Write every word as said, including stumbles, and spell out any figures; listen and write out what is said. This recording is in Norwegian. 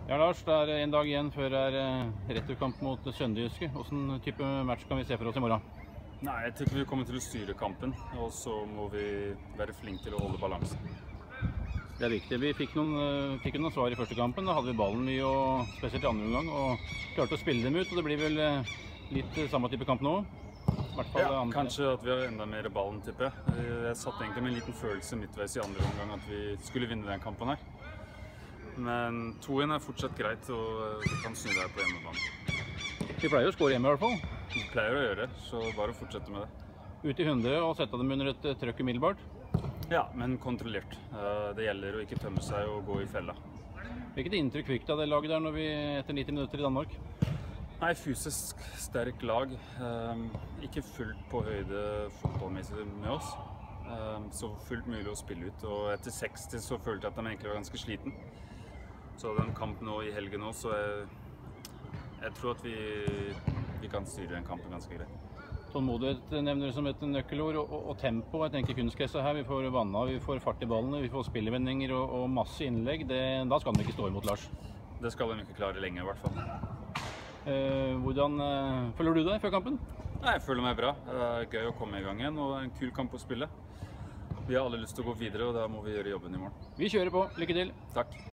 Ja, Lars, det er en dag igjen før det er eh, returkamp mot Sønderjyske. Hvilken type match kan vi se for oss i morgen? Nei, jeg tenker vi kommer til å styre kampen, og så må vi være flinke til å holde balansen. Det er viktig. Vi fikk noen, eh, fikk noen svar i første kampen. Da hadde vi ballen mye, og spesielt i andre omgang, og klarte å spille dem ut. Og det blir vel eh, litt eh, samme type kamp nå? I hvert fall Ja, andre. kanskje at vi har enda mer ballen, tipper jeg. Jeg satt egentlig med en liten følelse midtveis i andre omgang at vi skulle vinne den kampen her. Men to en er fortsatt greit, og vi kan snu det her på hjemmebane. Vi pleier å skåre hjemme i hvert fall. Vi pleier å gjøre det, så bare fortsette med det. Ut i hundre og sette dem under et eh, trøkk umiddelbart. Ja, men kontrollert. Eh, Det gjelder å ikke tømme seg og gå i fella. Hvilket inntrykk fikk du av det laget der når vi etter nitti minutter i Danmark? Nei, fysisk sterk lag. Eh, Ikke fullt på høyde fotballmessig med oss. Eh, Så fullt mulig å spille ut. Og etter seksti så følte jeg at de egentlig var ganske sliten. Så den kampen nå i helgen nå, så jeg, jeg tror at vi, vi kan styre den kampen ganske greit. Tålmodighet nevner du som et nøkkelord, og, og, og tempo. Jeg tenker kunstgresset her. Vi får vanna, vi får fart i ballene, vi får spillevendinger og, og masse innlegg. Det, da skal de ikke stå imot Lars. Det skal de ikke klare lenge i hvert fall. Eh, hvordan eh, føler du deg før kampen? Nei, jeg føler meg bra. Det er gøy å komme i gang igjen, og en kul kamp å spille. Vi har alle lyst til å gå videre, og da må vi gjøre jobben i morgen. Vi kjører på. Lykke til! Takk!